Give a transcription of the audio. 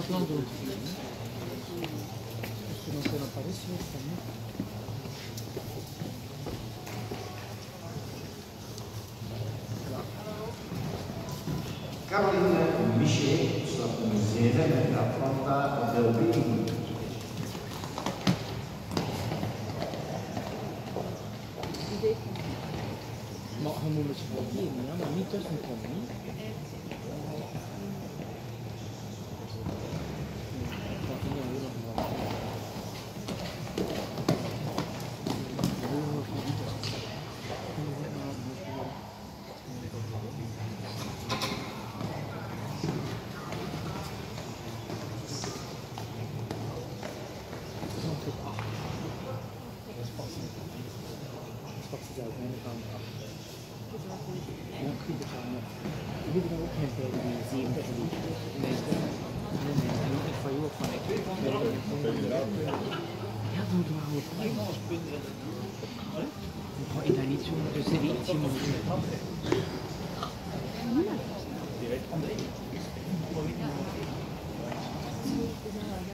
plein d'autres. Parce que dans ce qu'on a parlé, c'est extrêmement. Caroline Michel sulla tunisienne che affronta Delvin. Ma هم مش فاضيين يا ما مين تسمع كمين Interdizione di servizi